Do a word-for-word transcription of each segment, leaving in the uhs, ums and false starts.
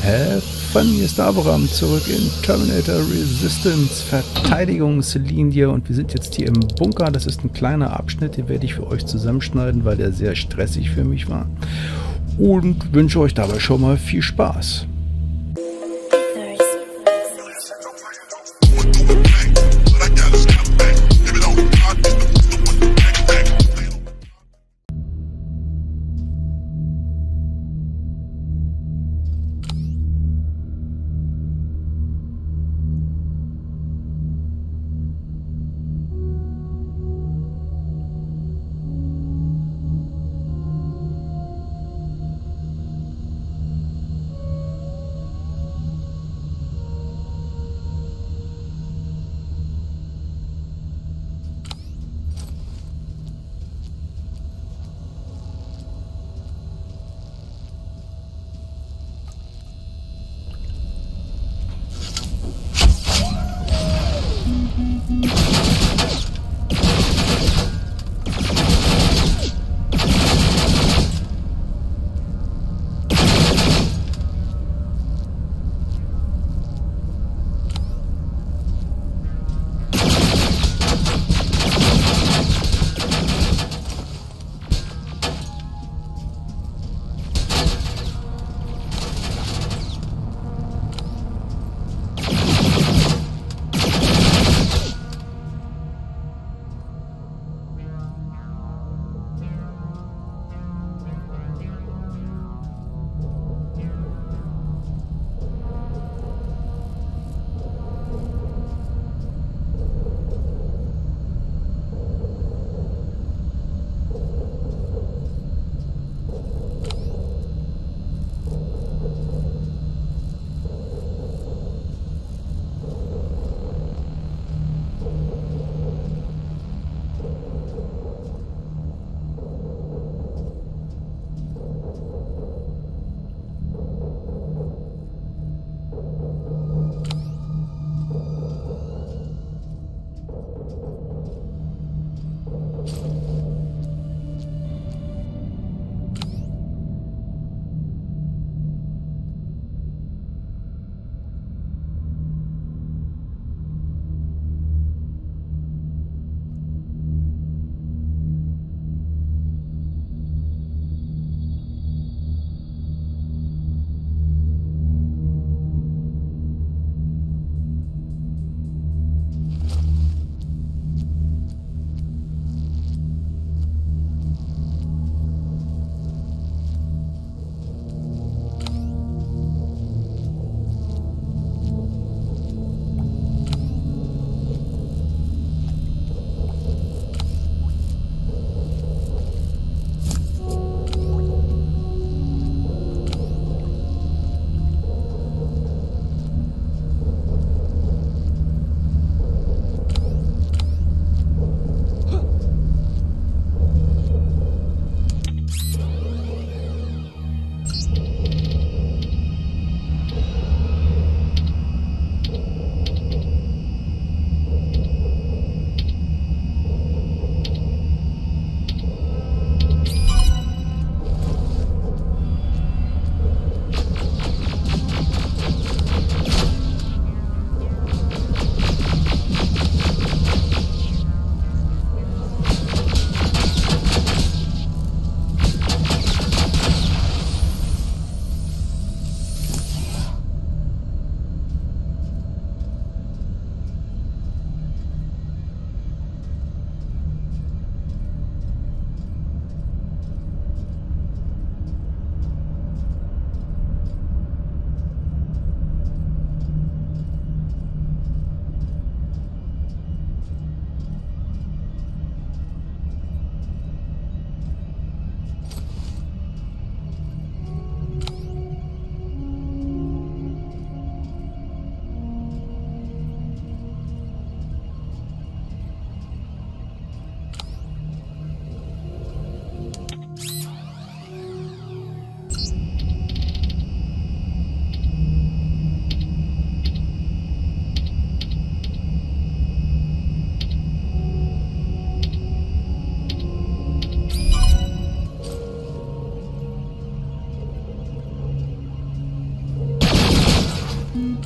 Have fun, hier ist der Abraham, zurück in Terminator Resistance Verteidigungslinie und wir sind jetzt hier im Bunker. Das ist ein kleiner Abschnitt, den werde ich für euch zusammenschneiden, weil der sehr stressig für mich war. Und wünsche euch dabei schon mal viel Spaß.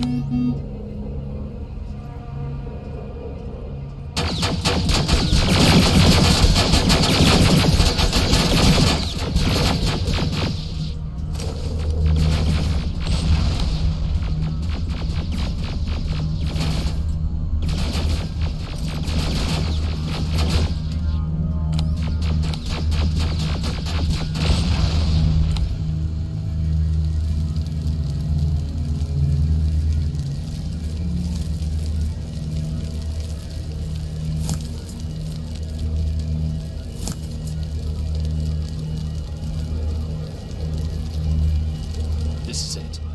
This is it.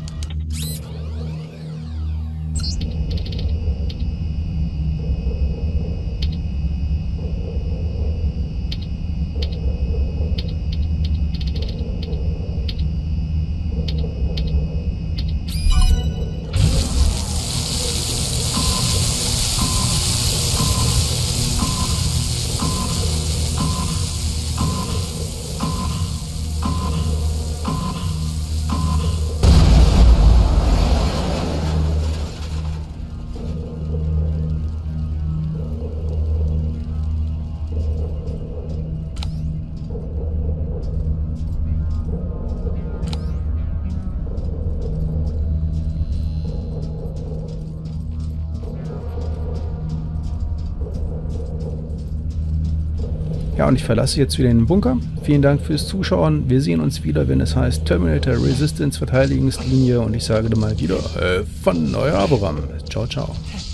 Ja, und ich verlasse jetzt wieder den Bunker. Vielen Dank fürs Zuschauen. Wir sehen uns wieder, wenn es heißt Terminator Resistance Verteidigungslinie. Und ich sage dann mal wieder, äh, von euer Abraham. Ciao, ciao.